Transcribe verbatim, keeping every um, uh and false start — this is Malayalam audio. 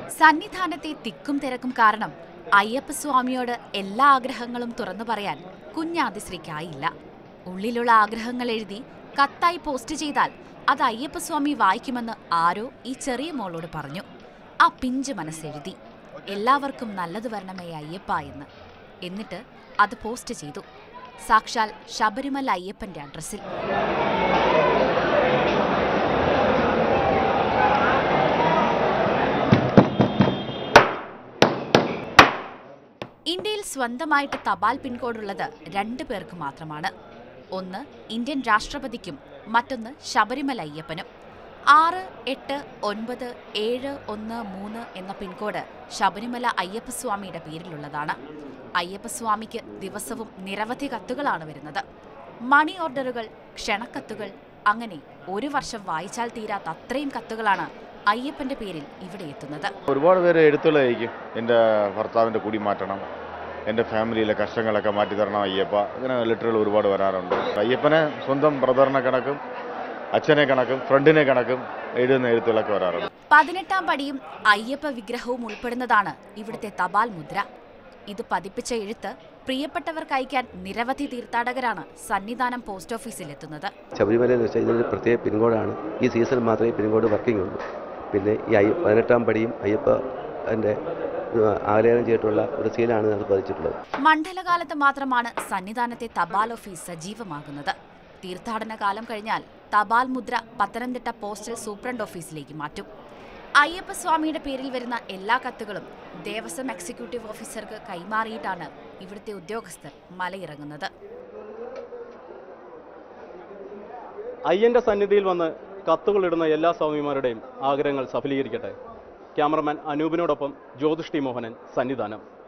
സന്നിധാനത്തെ തിക്കും തിരക്കും കാരണം അയ്യപ്പസ്വാമിയോട് എല്ലാ ആഗ്രഹങ്ങളും തുറന്നു പറയാൻ കുഞ്ഞാതിശ്രീക്കായില്ല. ഉള്ളിലുള്ള ആഗ്രഹങ്ങൾ എഴുതി കത്തായി പോസ്റ്റ് ചെയ്താൽ അത് അയ്യപ്പസ്വാമി വായിക്കുമെന്ന് ആരോ ഈ ചെറിയ മോളോട് പറഞ്ഞു. ആ പിഞ്ചു മനസ്സെഴുതി, എല്ലാവർക്കും നല്ലത് വരണമേ അയ്യപ്പ എന്ന്. എന്നിട്ട് അത് പോസ്റ്റ് ചെയ്തു, സാക്ഷാൽ ശബരിമല അയ്യപ്പന്റെ അഡ്രസ്സിൽ. ഇന്ത്യയിൽ സ്വന്തമായിട്ട് തപാൽ പിൻകോഡുള്ളത് രണ്ടു പേർക്ക് മാത്രമാണ്. ഒന്ന് ഇന്ത്യൻ രാഷ്ട്രപതിക്കും മറ്റൊന്ന് ശബരിമല അയ്യപ്പനും. ആറ് എട്ട് ഒൻപത് ഏഴ് ഒന്ന് മൂന്ന് എന്ന പിൻകോഡ് ശബരിമല അയ്യപ്പസ്വാമിയുടെ പേരിലുള്ളതാണ്. അയ്യപ്പസ്വാമിക്ക് ദിവസവും നിരവധി കത്തുകളാണ് വരുന്നത്. മണി ഓർഡറുകൾ, ക്ഷണക്കത്തുകൾ, അങ്ങനെ ഒരു വർഷം വായിച്ചാൽ തീരാത്ത അത്രയും കത്തുകളാണ് അയ്യപ്പന്റെ പേരിൽ ഇവിടെ എത്തുന്നത്. ഒരുപാട് പേര് എഴുത്തുകളായിരിക്കും, എൻ്റെ ഭർത്താവിൻ്റെ കുടി മാറ്റണം, എൻ്റെ ഫാമിലിയിലെ കഷ്ടങ്ങളൊക്കെ മാറ്റി തരണം അയ്യപ്പ, അങ്ങനെ ലെറ്ററുകൾ ഒരുപാട് വരാറുണ്ട്. അയ്യപ്പനെ സ്വന്തം ബ്രദറിനെ കണക്കും അച്ഛനെ കണക്കും ഫ്രണ്ടിനെ കണക്കും എഴുതുന്ന എഴുത്തുകളൊക്കെ വരാറുണ്ട്. പതിനെട്ടാം പടിയും അയ്യപ്പ വിഗ്രഹവും ഉൾപ്പെടുന്നതാണ് ഇവിടുത്തെ തപാൽ മുദ്ര. ഇത് പതിപ്പിച്ച എഴുത്ത് പ്രിയപ്പെട്ടവർക്ക് അയക്കാൻ നിരവധി തീർത്ഥാടകരാണ് സന്നിധാനം പോസ്റ്റ് ഓഫീസിൽ എത്തുന്നത്. ശബരിമല ഇതിനൊരു പ്രത്യേക പിൻകോഡാണ്. ഈ സീസൺ മാത്രമേ പിൻകോഡ് വർക്കിംഗ് ഉള്ളൂ. പിന്നെ ഈ പതിനെട്ടാം പടിയും അയ്യപ്പ എൻ്റെ ആലേഖനം ചെയ്തിട്ടുള്ള ഒരു സീലാണ് അത് പതിച്ചിട്ടുള്ളത്. മണ്ഡലകാലത്ത് മാത്രമാണ് സന്നിധാനത്തെ തപാൽ ഓഫീസ് സജീവമാകുന്നത്. തീർത്ഥാടന കാലം കഴിഞ്ഞാൽ തപാൽ മുദ്ര പത്തനംതിട്ട പോസ്റ്റൽ സൂപ്രണ്ട് ഓഫീസിലേക്ക് മാറ്റും. അയ്യപ്പസ്വാമിയുടെ പേരിൽ വരുന്ന എല്ലാ കത്തുകളും ദേവസ്വം എക്സിക്യൂട്ടീവ് ഓഫീസർക്ക് കൈമാറിയിട്ടാണ് ഇവിടുത്തെ ഉദ്യോഗസ്ഥർ മലയിറങ്ങുന്നത്. അയ്യന്റെ സന്നിധിയിൽ വന്ന് കത്തുകളിടുന്ന എല്ലാ സ്വാമിമാരുടെയും ആഗ്രഹങ്ങൾ സഫലീകരിക്കട്ടെ. ക്യാമറമാൻ അനൂപിനോടൊപ്പം ജ്യോതിഷ് ടി മോഹനൻ, സന്നിധാനം.